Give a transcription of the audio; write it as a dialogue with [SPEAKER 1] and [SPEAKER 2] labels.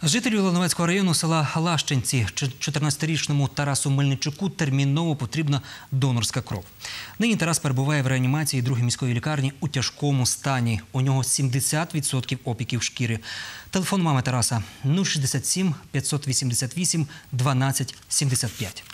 [SPEAKER 1] Жителю Лановецького району села Лащенці 14-річному Тарасу Мельничуку терміново потрібна донорська кров. Нині Тарас перебуває в реанімації другої міської лікарні у тяжкому стані. У нього 70% опіків шкіри. Телефон мами Тараса – 067 588 12 75.